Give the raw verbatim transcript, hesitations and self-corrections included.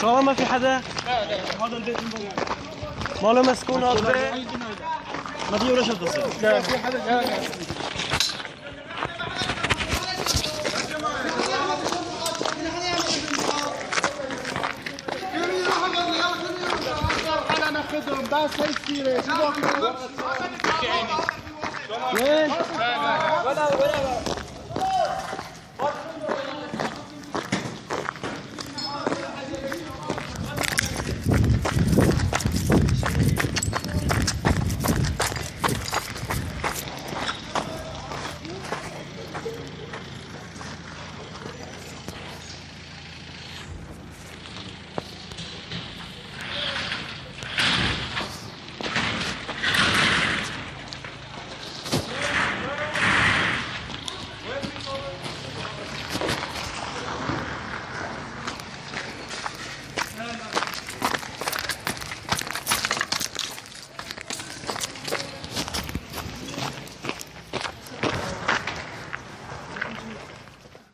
بابا ما في حدا؟ هذا البيت من برا. ماله مسكون هذا؟ ما في ولا شيء تصير. لا في حدا جاي. ناخذهم بس هي كثيره شو